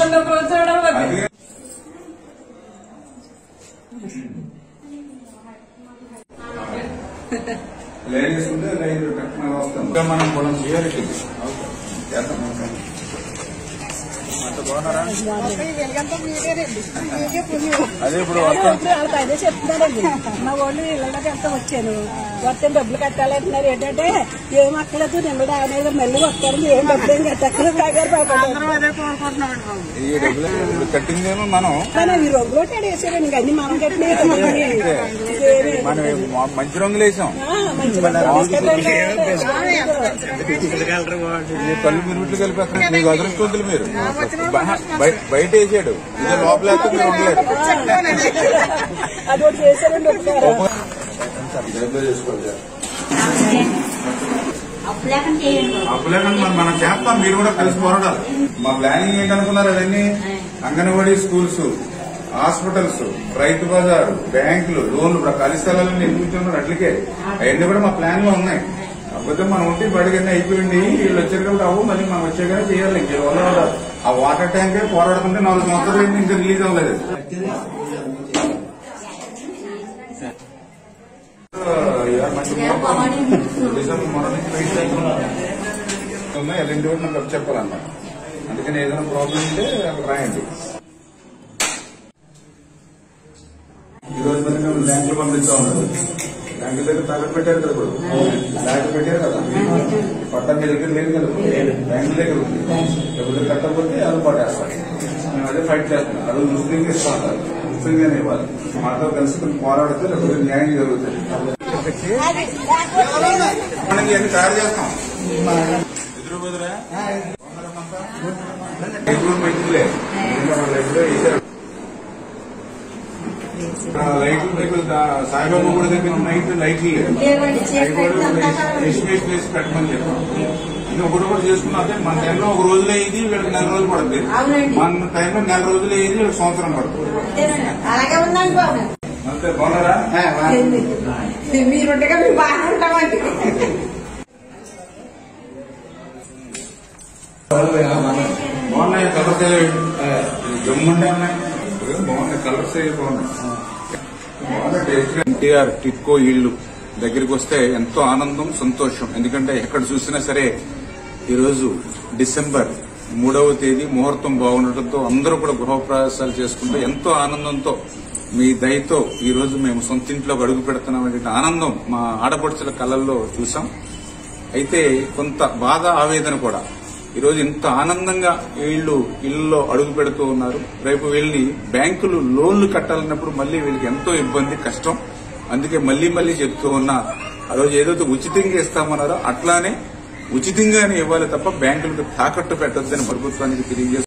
Ladies ఉంటే line వస్తాం మనం కూడా చేయాలి చేద్దాం. అదే ఇప్పుడు అదే చెప్తున్నారండి. మా వాళ్ళు ఇళ్ళకి ఎంత వచ్చాను వస్తే డబ్బులు కట్టాలంటున్నారు. ఏంటంటే ఏం అక్కలేదు నిన్న అనేది మళ్ళీ వస్తారు ఏం డబ్బులు ఏం కట్టక్కలేదు కట్టిందేమో మనం ఈ రంగులో వేసారండి. ఇంక అన్ని మనం కట్టిన మంచి రంగులు వేసాం. కళ్ళు మిరుమిట్లు కలిపి మీకు అదృష్టవంతులు మీరు. బయట వేసాడు ఇదే లోపల మీరు ఉండలేదు. అది చేశారండి. అప్పులేకుండా మనం చేస్తాం, మీరు కూడా కలిసి పోరాడాలి. మా ప్లానింగ్ ఏంటనుకున్నారు? అవన్నీ అంగన్వాడీ స్కూల్స్, హాస్పిటల్స్, రైతు బజార్, బ్యాంకులు, లోన్లు, ఖాళీ స్థలాలను నిర్మించుకున్నారు. అట్లకే అవన్నీ కూడా మా ప్లాన్ లో ఉన్నాయి. కాకపోతే మనం ఉంటే బడికన్నా అయిపోయింది. వీళ్ళు వచ్చారు కాబట్టి అవ్వు మళ్ళీ మనం వచ్చాకనే చేయాలి. ఇంకేవల్ల ఆ వాటర్ ట్యాంకే పోరాడుతుంటే 4 సంవత్సరాలు ఇంకా రిలీజ్ అవ్వలేదు. ఎల్లుండి కూడా నాకు చెప్పాలన్నమాట. అందుకని ఏదైనా ప్రాబ్లం ఉంటే అక్కడ రాయండి. ఈ రోజు మరి మేము బ్యాంకులు పంపిస్తా ఉన్నాం. బ్యాంకుల దగ్గర తాకట్టు పెట్టారు కదా, ఇప్పుడు బ్యాంకు పెట్టారు కదా, పట్టా మీ దగ్గర లేదు కదా, బ్యాంకుల దగ్గర ఉంది. ఎవరి కట్టకపోతే అది పట్టేస్తారు. మేము అదే ఫైట్ చేస్తున్నాం. అది ముస్లింగా ఇస్తాం, ముస్లింగానే ఇవ్వాలి. మాతో కలిసి కొన్ని పోరాడితే లేకపోతే న్యాయం జరుగుతుంది. మనం ఇవన్నీ తయారు చేస్తాం. ఎదురు బదురా మంచిలే వేసారు. లైట్లు సాయిబాబా కూడా దగ్గర నైట్ లైట్లు ఎస్టిమేషన్ వేసి పెట్టమని చెప్పాం. ఇది ఒకటి కూడా చేసుకున్నాకే మన టైంలో ఒక రోజులే ఇది వీళ్ళకి 4 రోజులు పడుతుంది. మన టైంలో 4 రోజులే ఇది వీళ్ళకి సంవత్సరం పడుతుంది. అంతే బాగున్నారా? మీరుండగా మేము బాగా ఉంటామండి. బాగున్నాయి కలర్స్, జమ్ముండే ఉన్నాయి. బాగున్నాయి కలర్స్, బాగున్నాయి. ఎన్టీఆర్ టిట్కో ఇళ్లు దగ్గరికి వస్తే ఎంతో ఆనందం, సంతోషం. ఎందుకంటే ఎక్కడ చూసినా సరే ఈరోజు డిసెంబర్ 3వ తేదీ ముహూర్తం బాగుండటంతో అందరూ కూడా గృహప్రవేశాలు చేసుకుంటూ ఎంతో ఆనందంతో మీ దయతో ఈ రోజు మేము సొంత ఇంట్లోకి అడుగు పెడుతున్నామనే ఆనందం మా ఆడపడుచుల కళ్ళల్లో చూసాం. అయితే కొంత బాధ, ఆవేదన కూడా. ఈరోజు ఇంత ఆనందంగా వీళ్లు ఇళ్లలో అడుగు పెడుతూ ఉన్నారు. రేపు వీళ్ళని బ్యాంకులు లోన్లు కట్టాలన్నప్పుడు మళ్లీ వీళ్ళకి ఎంతో ఇబ్బంది, కష్టం. అందుకే మళ్లీ చెప్తూ ఉన్నా, ఆ రోజు ఏదైతే ఉచితంగా ఇస్తామన్నారో అట్లానే ఉచితంగానే ఇవ్వాలి తప్ప బ్యాంకులకు తాకట్టు పెట్టొద్దని ప్రభుత్వానికి తెలియజేస్తారు.